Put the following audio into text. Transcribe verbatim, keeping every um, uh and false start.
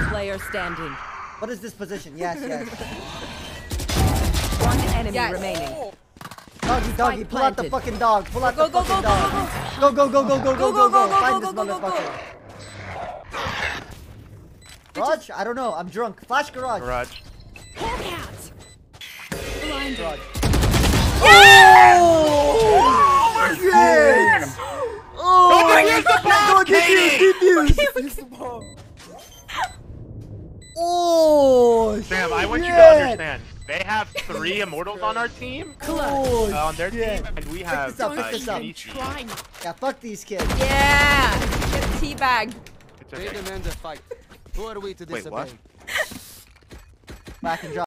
player standing. What is this position? Yes, yes. One enemy Yes. remaining. Doggy, doggy, Spike pull out the planted. fucking dog. Pull out Go, the go, fucking go, dog. Go, go, go, go, go, go, go, go. Find this go, go, go, go. motherfucker. Garage? I don't know. I'm drunk. Flash garage. Garage. Garage. Yeah! Oh! Yes! Oh! Go, defuse, defuse. Oh! Sam, I want you shit. to understand. They have three immortals on our team. Oh, Uh, on their shit. team, and we have this up, uh, pick this up. Easy. Yeah, fuck these kids. Yeah! Get a teabag. It's They okay. demand a fight. Who are we to Wait, disobey? what? Back and drop.